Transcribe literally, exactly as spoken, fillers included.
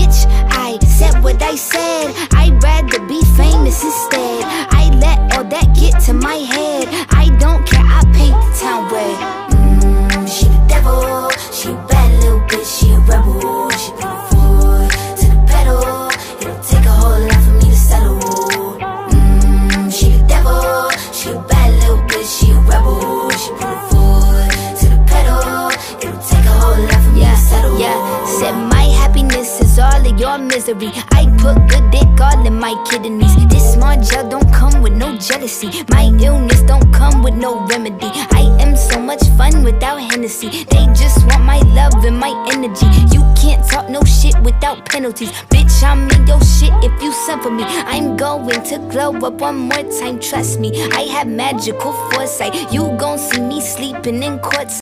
bitch, I said what I said. I'd rather be famous instead. I let all that get to my head. I don't care, I paint the town red. Mmm, she the devil. She a bad little bitch, she a rebel. She put her foot to the pedal. It'll take a whole lot for me to settle. Mmm, she the devil. She a bad little bitch, she a rebel. She put her foot to the pedal. It'll take a whole lot for me yeah, to settle. Yeah, said my happiness is all of your misery. I put good dick all in my kidneys. This small gel don't come with no jealousy. My illness don't come with no remedy. I am so much fun without Hennessy. They just want my love and my energy. You can't talk no shit without penalties. Bitch, I'm in your shit if you send for me. I'm going to glow up one more time, trust me. I have magical foresight. You gon' see me sleeping in courts.